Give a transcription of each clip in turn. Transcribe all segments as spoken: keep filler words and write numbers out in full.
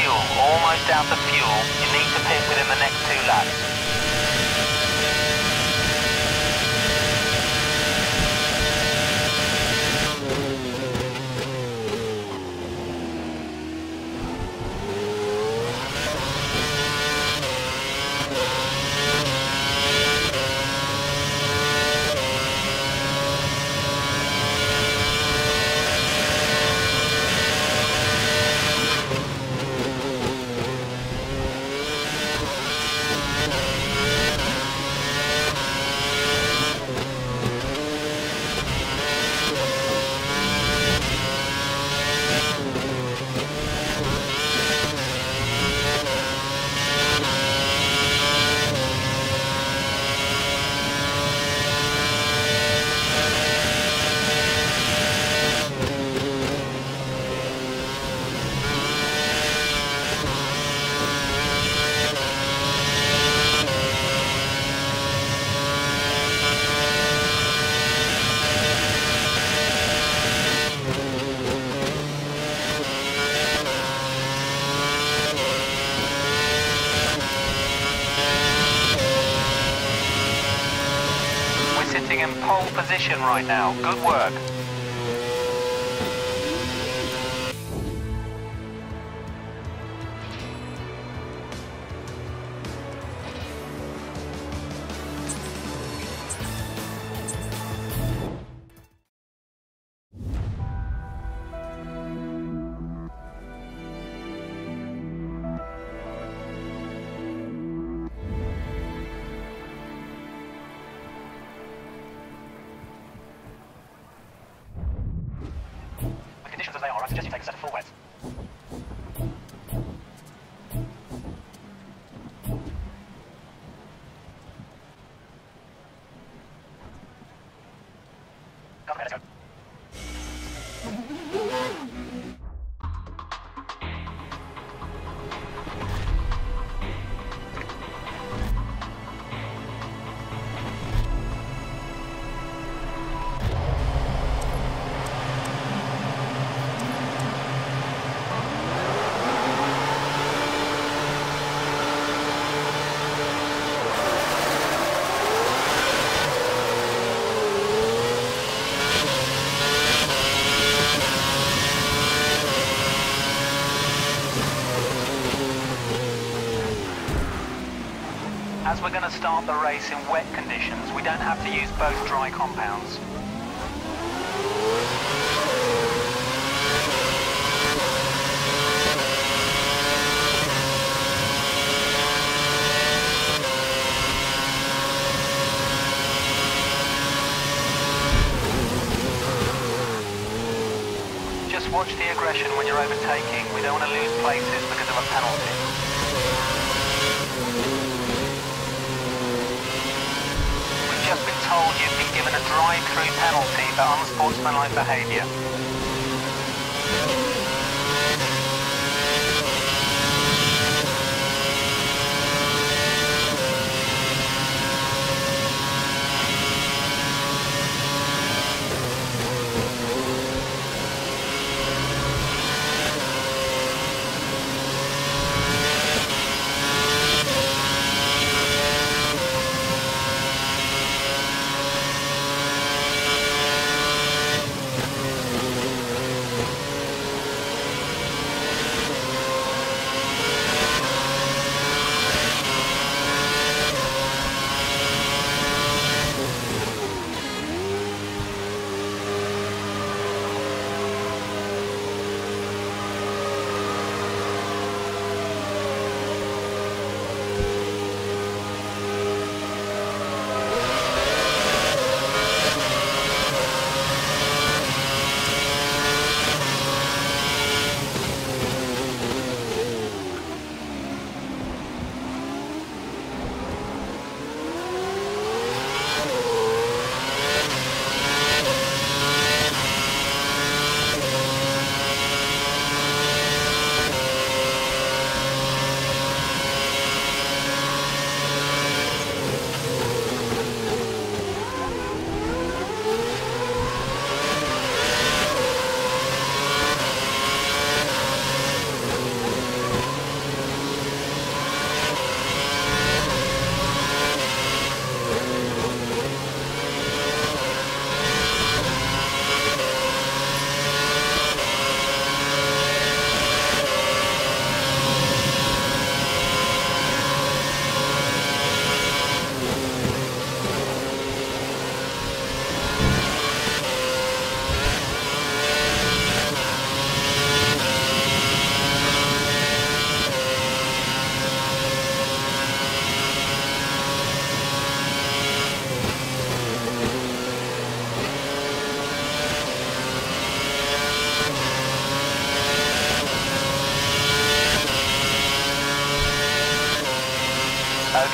fuel, almost out of fuel. You need to pit within the next two laps. In pole position right now. Good work. As they are, I suggest you take a set of full wets. Okay, let's go. As we're going to start the race in wet conditions, we don't have to use both dry compounds. Just watch the aggression when you're overtaking. We don't want to lose places because of a penalty. Just been told you've been given a drive-through penalty for unsportsmanlike behaviour.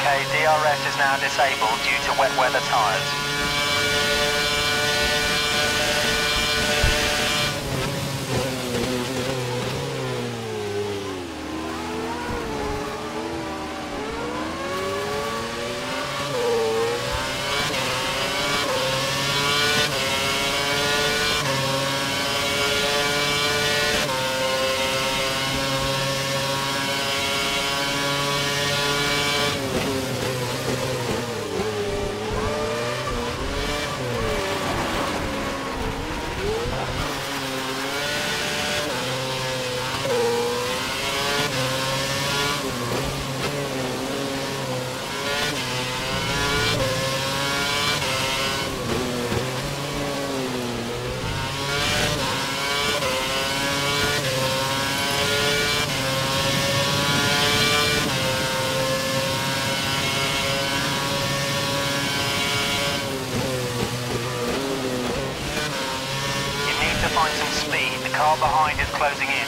Okay, D R S is now disabled due to wet weather tyres. Find some speed. The car behind is closing in.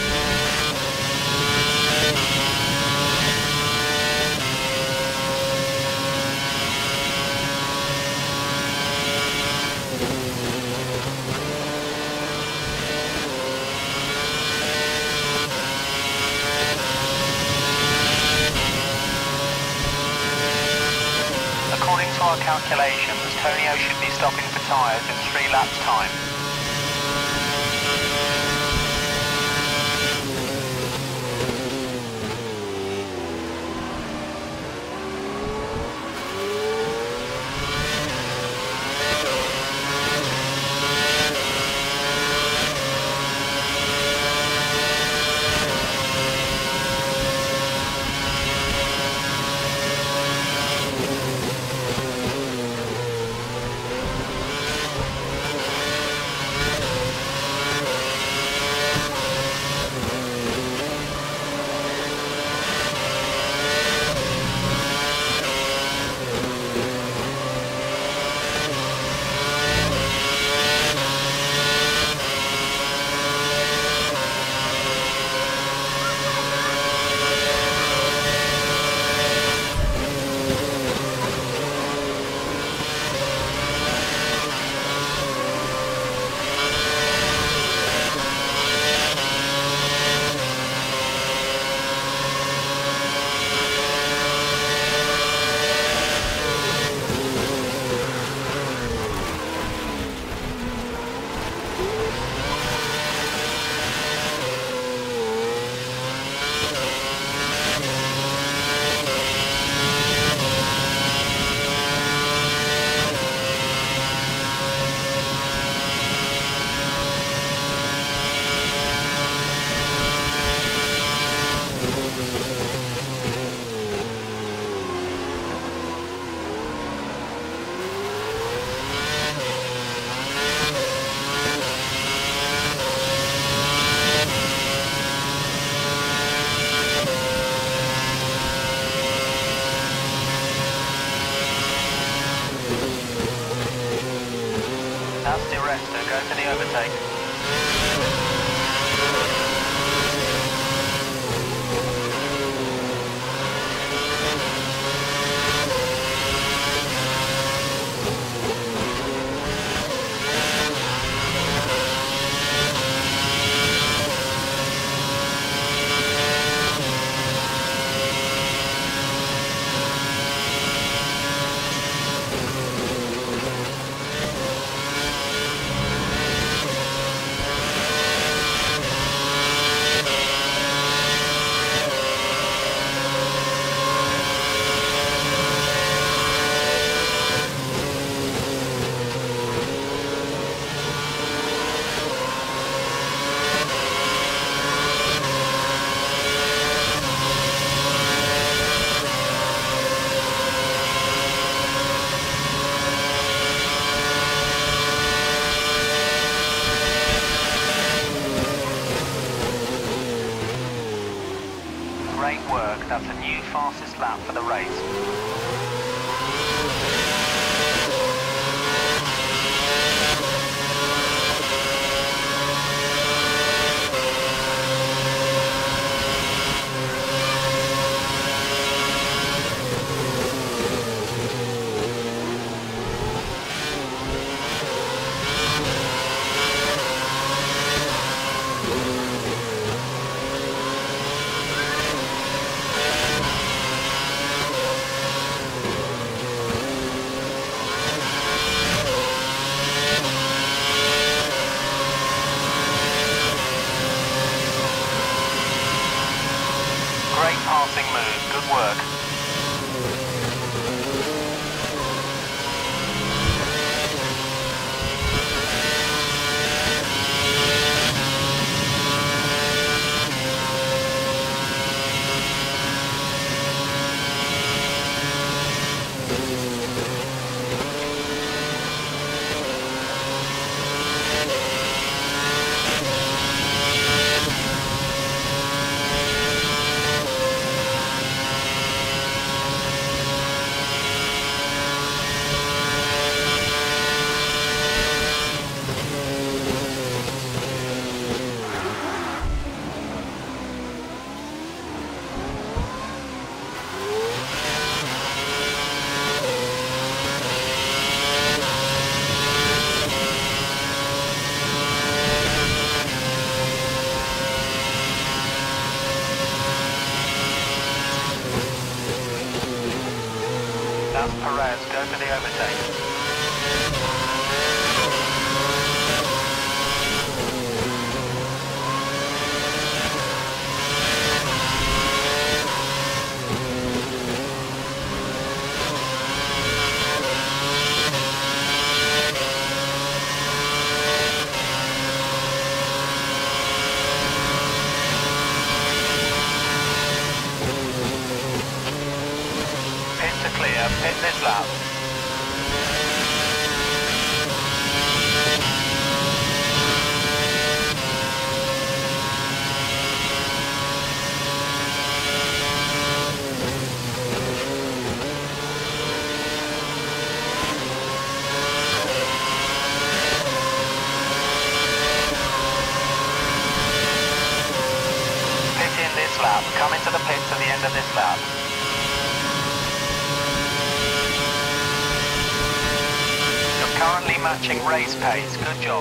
According to our calculations, Tonio should be stopping for tyres in three laps' time. That's the arrestor. Go for the overtake. Great work. That's a new fastest lap for the race. for the overtake. Pit this lap. Pit in this lap. Come into the pits at the end of this lap. Currently matching race pace. Good job.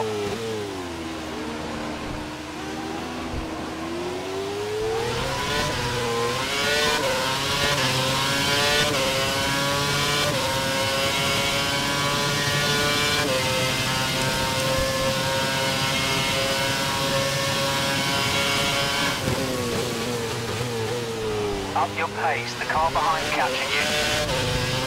Up your pace. The car behind catching you.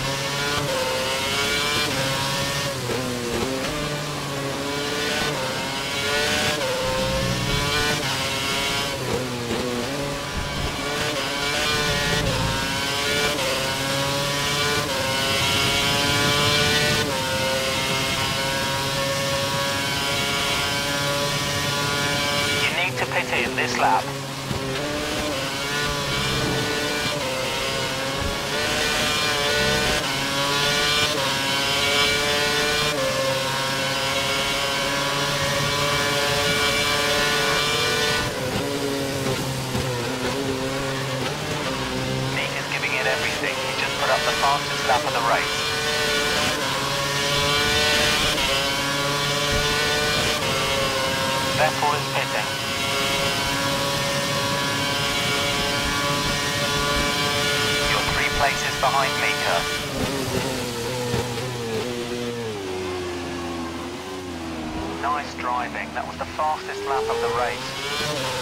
To pit in this lap. Nick is giving it everything. He just put up the fastest lap of the race. Vettel is pitting. Places behind Mika. Nice driving. That was the fastest lap of the race.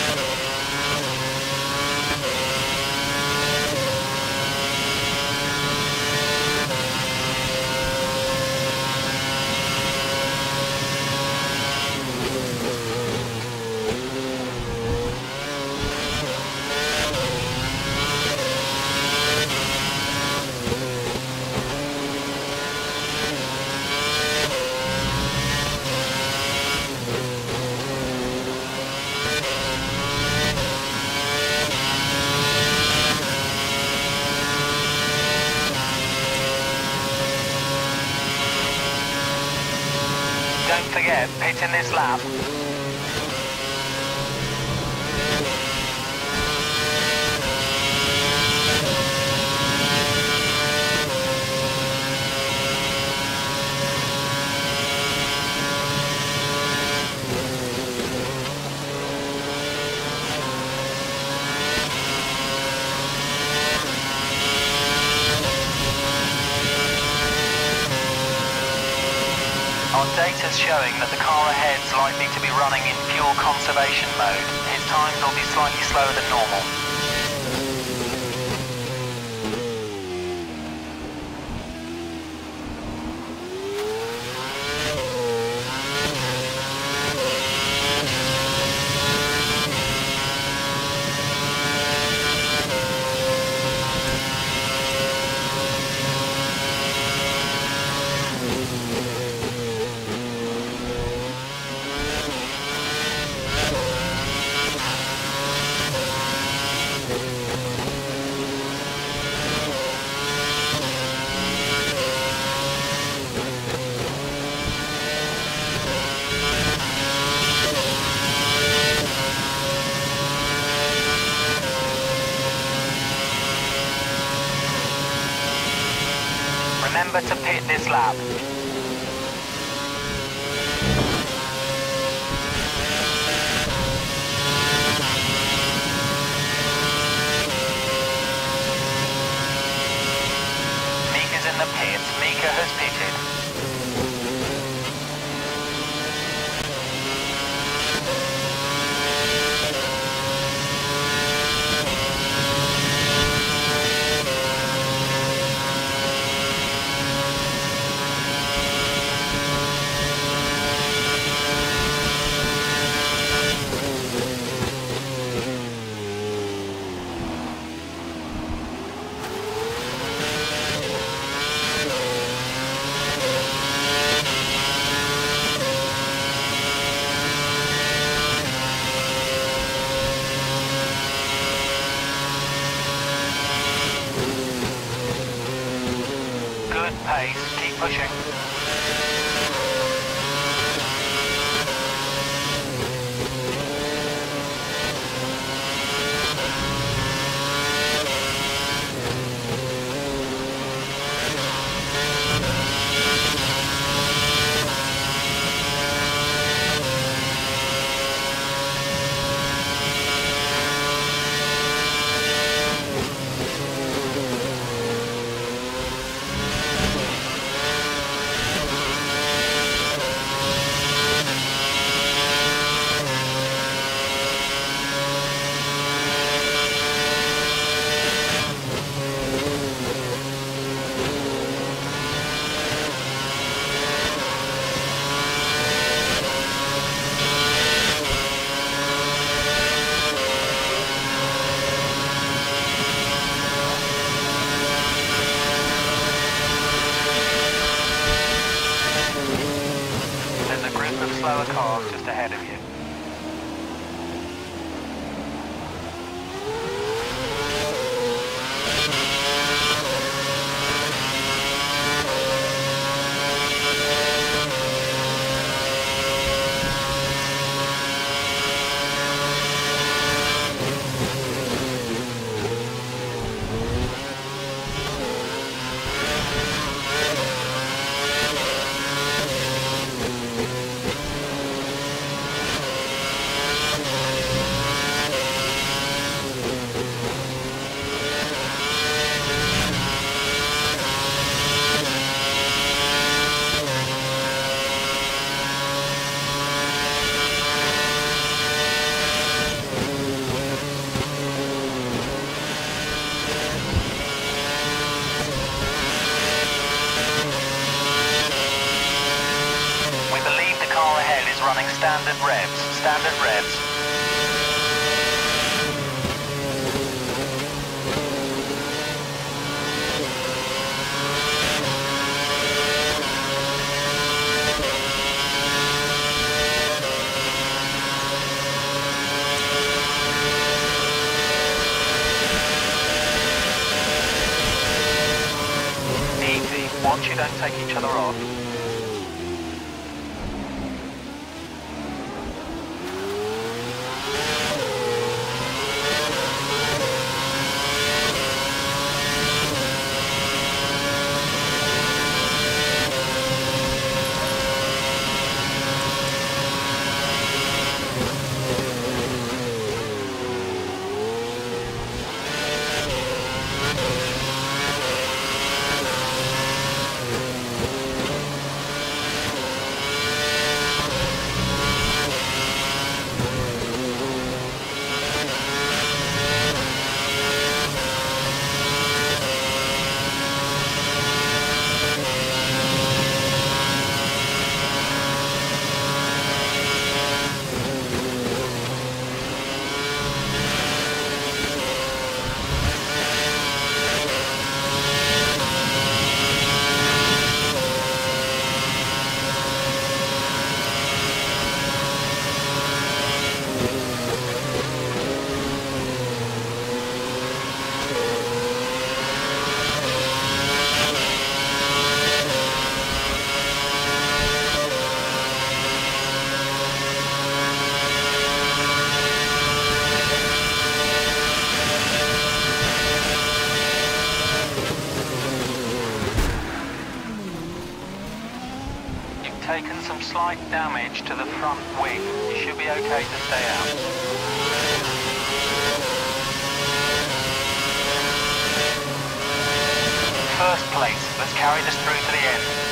Don't forget, pit in this lap. Our data's showing that the car ahead's likely to be running in fuel conservation mode. His times will be slightly slower than normal. Remember to pit this lap. Mika's in the pits. pushing. Slower cars just ahead of you. Running standard revs, standard revs. Easy, watch you don't take each other off. Taken some slight damage to the front wing. You should be okay to stay out. First place, let's carry this through to the end.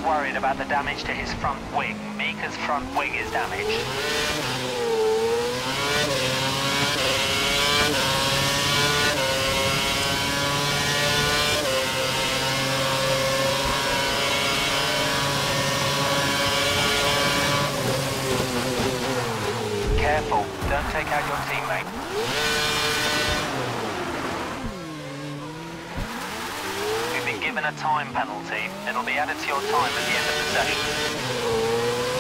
worried about the damage to his front wing. Mika's front wing is damaged. Careful, don't take out your teammate. You've been given a time penalty. It'll be added to your time at the end of the session.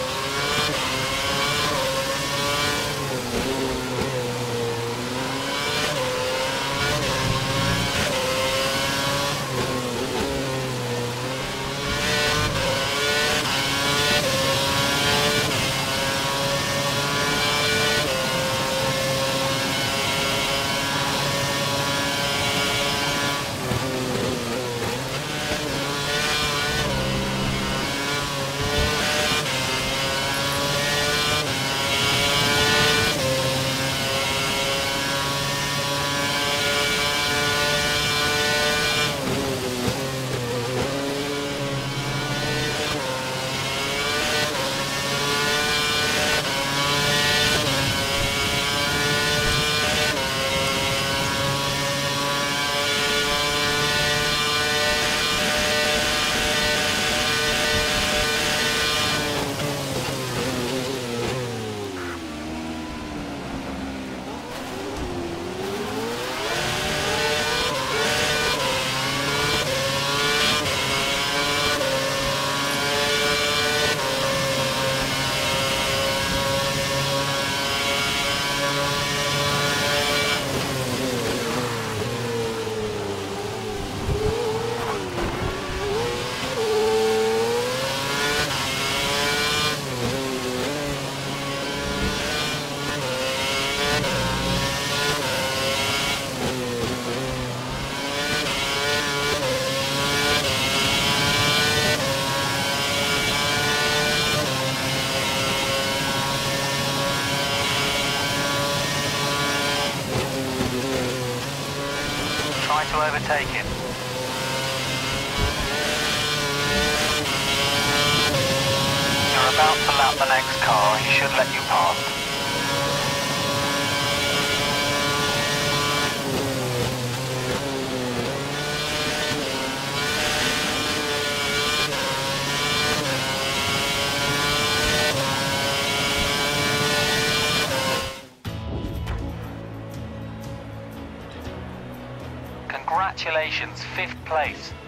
Try to overtake him. You're about to lap the next car. He should let you pass. Congratulations, fifth place.